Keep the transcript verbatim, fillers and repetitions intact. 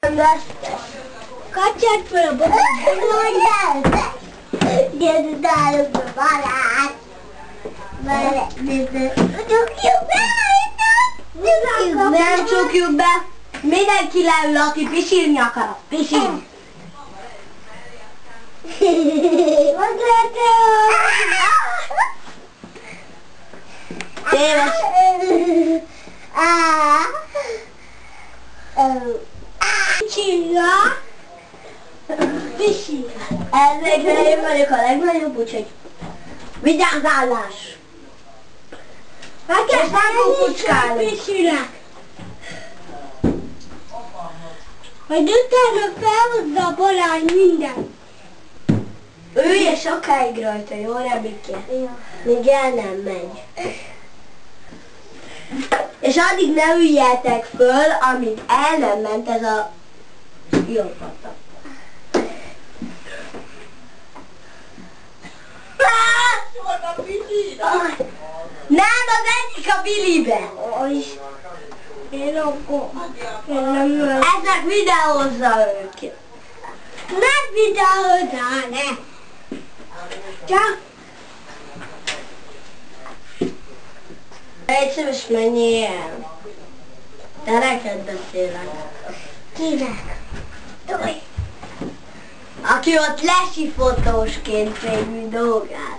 Kacsát fel a botot. Gyere, nálunk a barát. Csukjuk be! Csukjuk be! Nem csukjuk be! Mindenki leül, aki pisilni akar, pisilni. Téves. Csilla. Pisil. Ezekre én vagyok a legnagyobb, úgyhogy vigyázállás. És nem kukucskálunk. Pisilek. Majd utána felhozza a Balázs mindent. Ülj és sokáig rajta, jó, Rebike? Ja. Még el nem megy. És addig ne üljetek föl, amíg el nem ment ez a jó pata. Nem, az egyik a bilibe. Én akkor... Én nem tudom. Ezek videózza őket. Nem videózzál, ne! Csak... Egy szíves menjél el. De neked beszélek. Kinek? Tudj! Aki ott lesi fotósként végül dolgál.